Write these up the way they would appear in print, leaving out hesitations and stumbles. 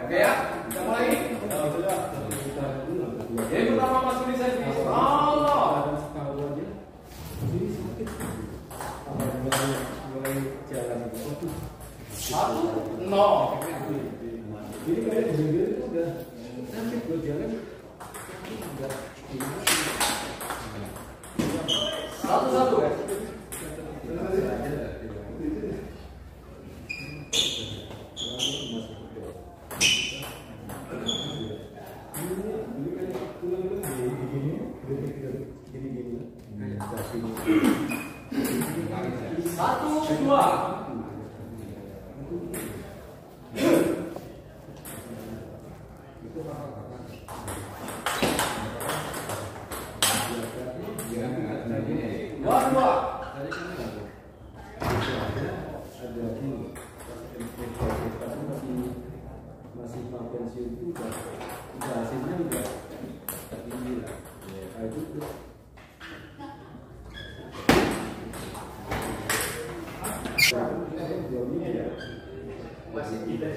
Oke ya, kita mulai. Jadi pertama Mas Budi servis. Allah. Satu, nol. Ini kayak jengkel itu udah sampai gue jalan. Satu. Satu, dua. Masih pensiun itu udah hasilnya udah tinggi lah. Itu Masih tidak.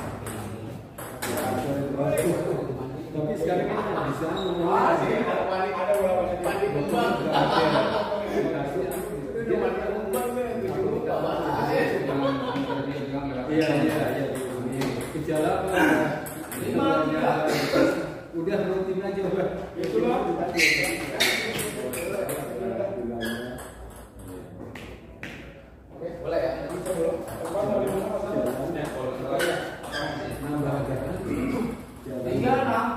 tapi sekarang kan bisa Ada berapa padi kembang? Iya. Gejala apa? Udah rutin aja, Pak. Itulah. Oke, boleh ya? Bisa belum? Tiga, enam.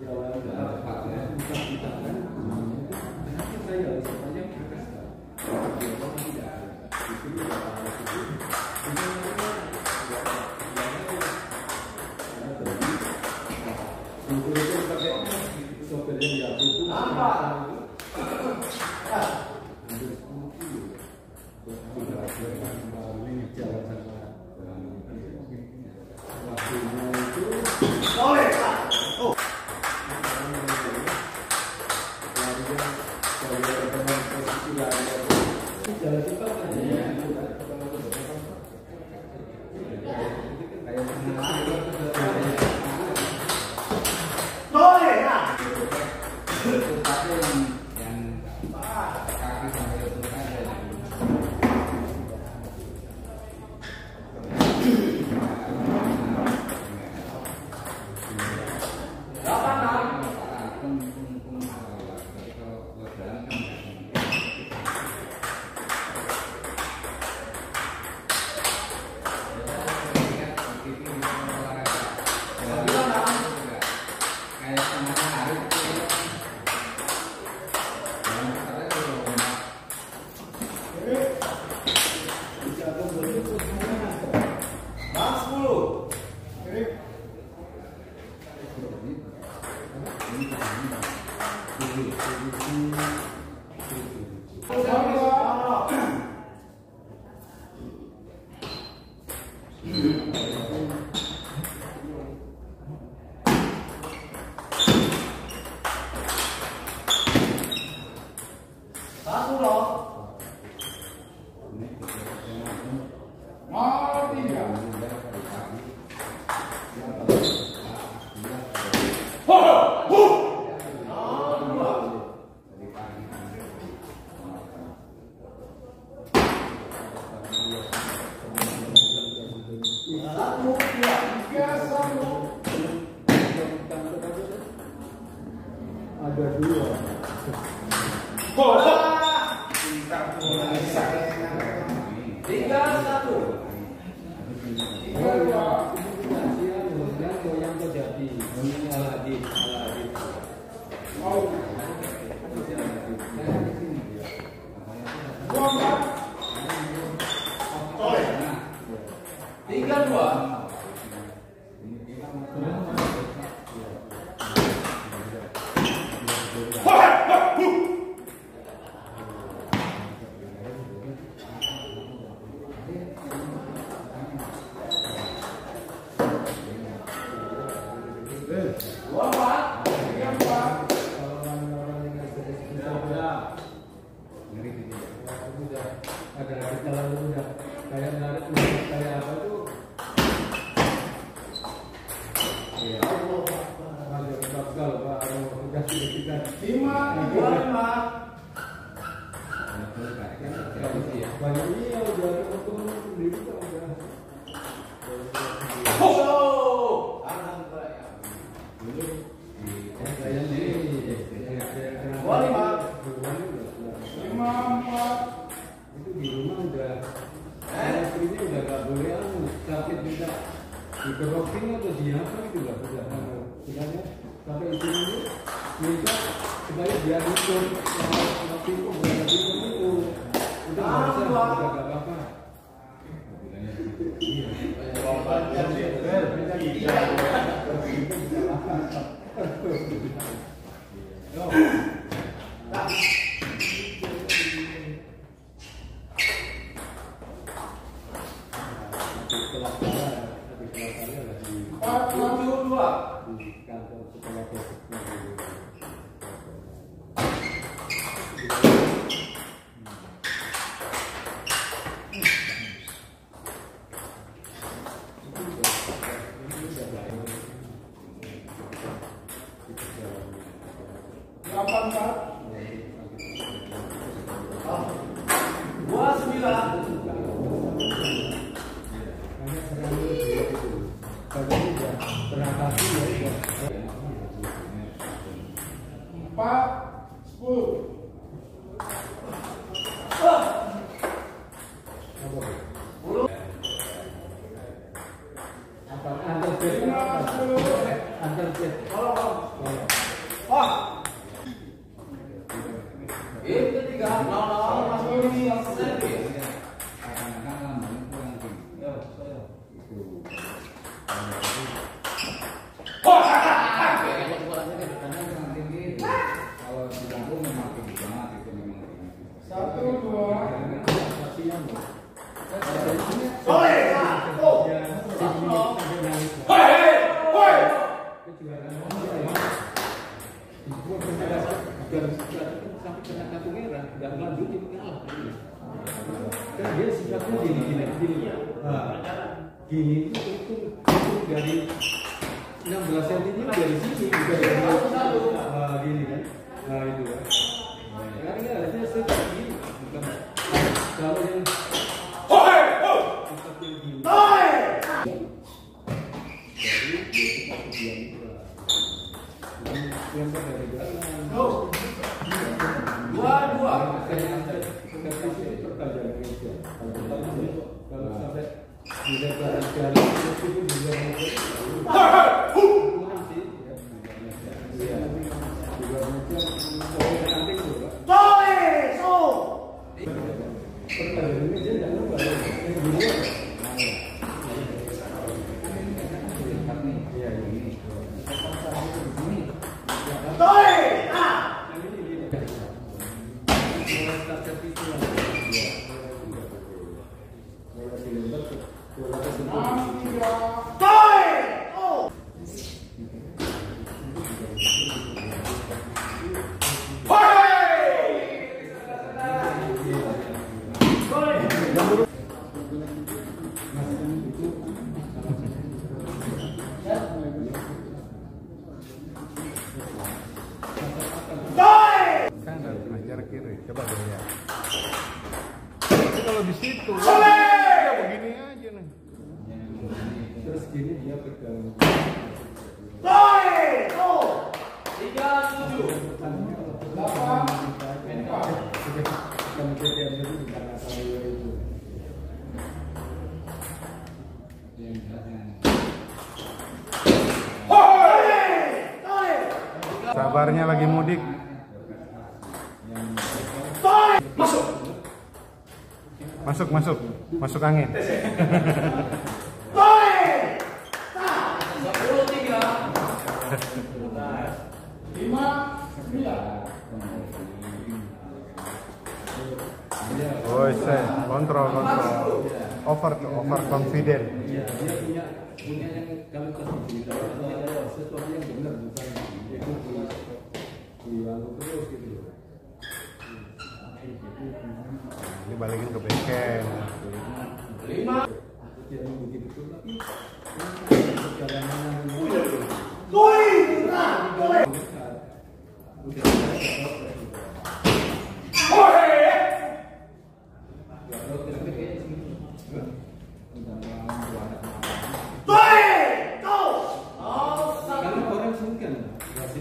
Ada dua. Tiga, satu. Yang terjadi Aladin. Tiga, dua. Ada kita lalu udah kayak narik kayak apa tuh Ya. Ada bakal Pak kasih kita 5-2-5. banyak ini yang udah ketemu sendiri kok udah. Itu di rumah udah istrinya udah nggak boleh sakit minta dikerokin atau diapa itu nggak sudah sampai istrinya minta supaya dia dukung waktu itu berarti itu udah nggak usah udah nggak apa-apa. Dia sifatnya gini itu dari 16 cm ini dari sini bukan dari gini kan, itu kan. Karena harusnya segini bukan kalau yang seperti gini. Yang dari belakang. Dua. Kalau sampai tidak jalan itu juga kurang sih. Iya. Juga mungkin nanti juga. Pertanyaan ini dia jangan lupa Iya ini. Coba deh ya. Tapi kalau di situ ya begini aja nih. Terus gini dia pegang. 3, 7. Sabarnya lagi mudik. Masuk angin. 10-3. Oh, kontrol. Over confident. Iya, dia punya yang kalau kasih sesuatu yang benar bukan itu dilalu terus gitu. Ini balikin ke bengkel. 5. Jadi begitu tapi perjalanan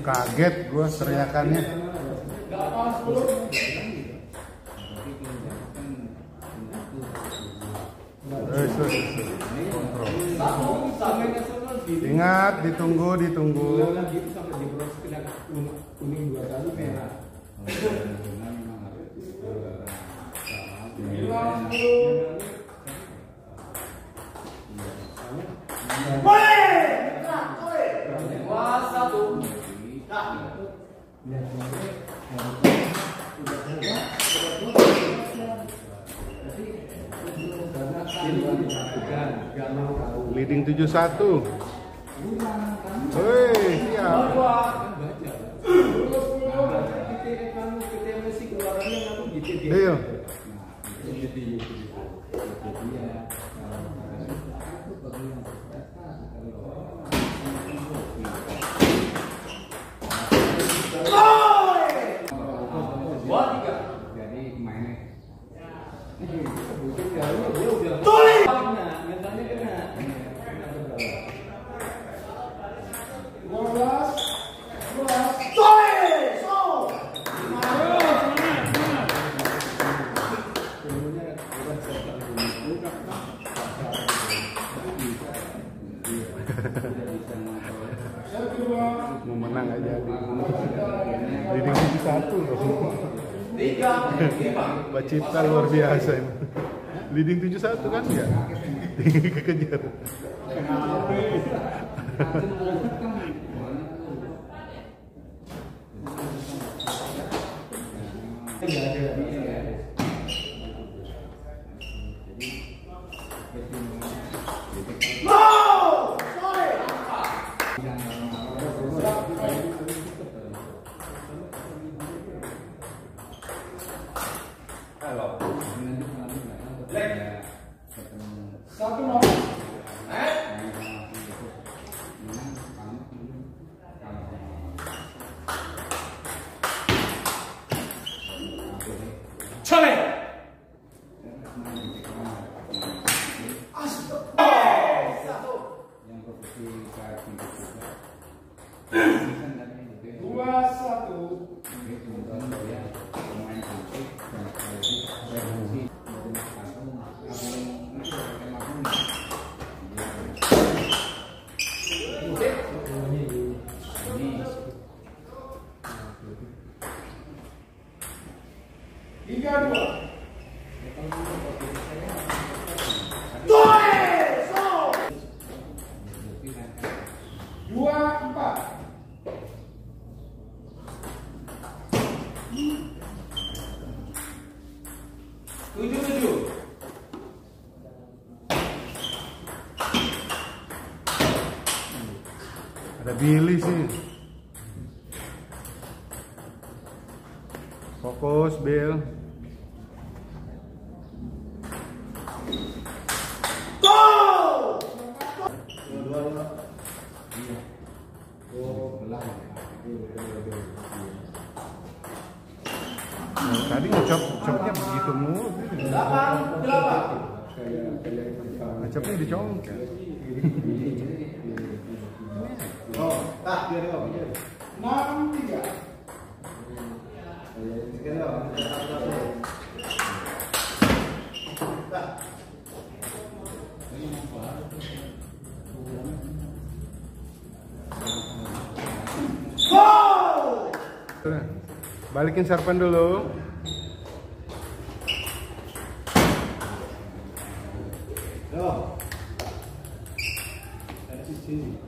Kaget gua teriakannya. Gak pas belum. Kontrol. Ingat, ditunggu. Lagi itu sampai diproses kena kuning 2 kali merah. Leading 7-1. Woi, siap. Ayo. Mau menang aja leading 7-1 loh. Pak Cipta luar biasa ini. Leading 7-1 kan ya? Kekejar. Ada Billy sih. Fokus, Bill. Nah, tadi ngecopnya begitu mulu. 8. Ngecopnya dicongkel. Oh, tak dia dong. 6-3. Balikin serpen dulu. Yo. Dari sini.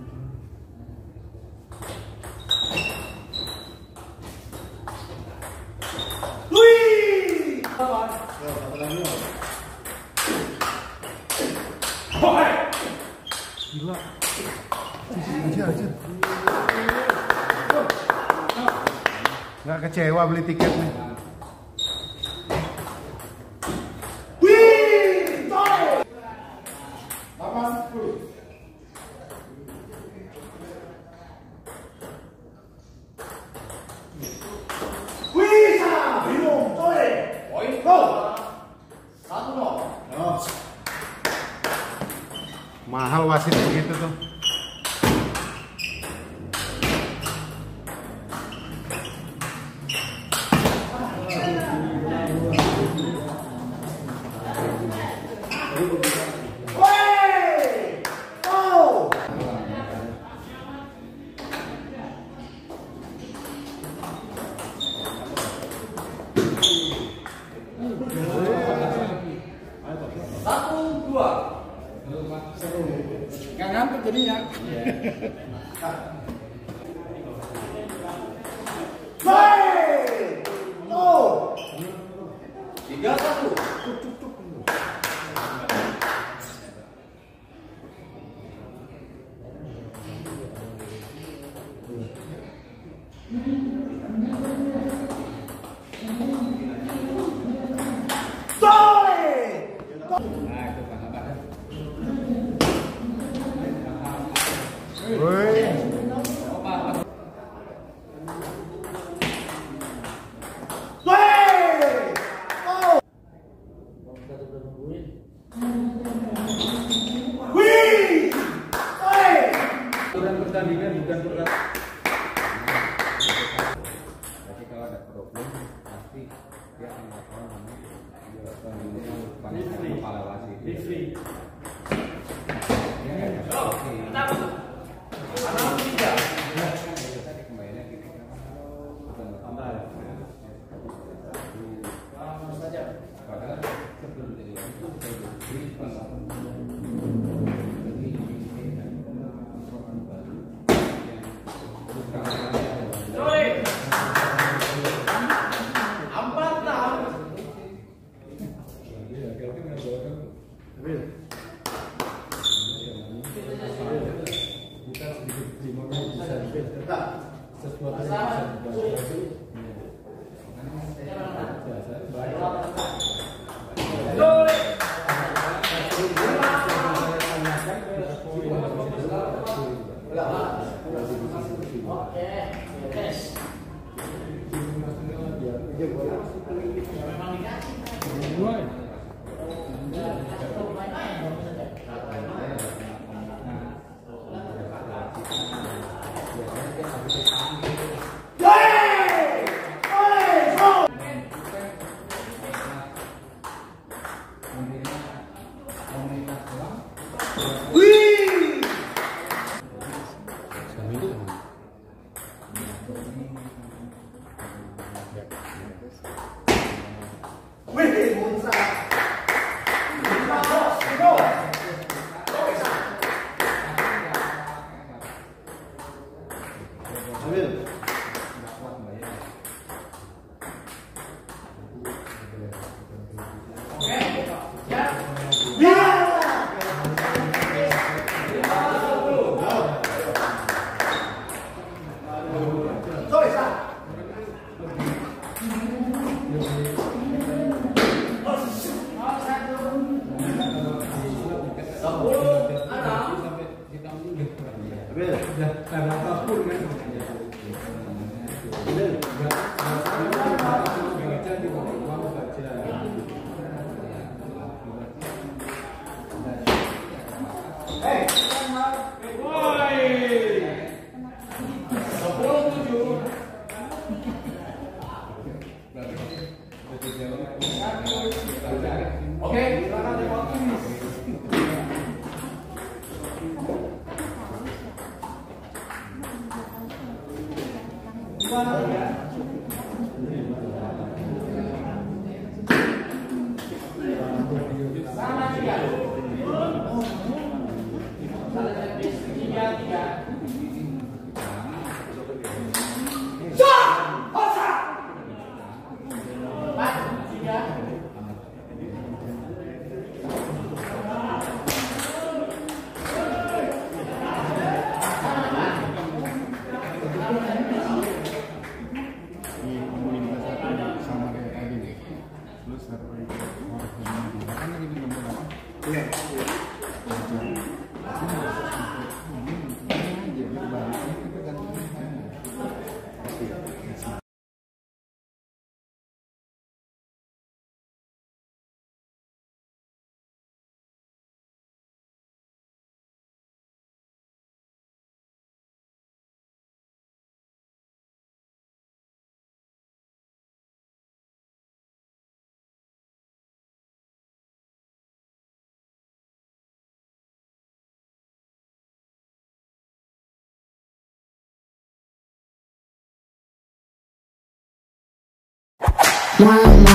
Gila. Aja. Nggak kecewa beli tiket nih. Mahal wasit begitu tuh. Nggak ngantuk jadinya. Baik. Tuh. 3-1. Woi. Pertandingan bukan berat. Jadi kalau ada problem pasti dia akan lakukan kepala wasit.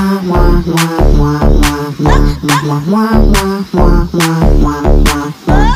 Wah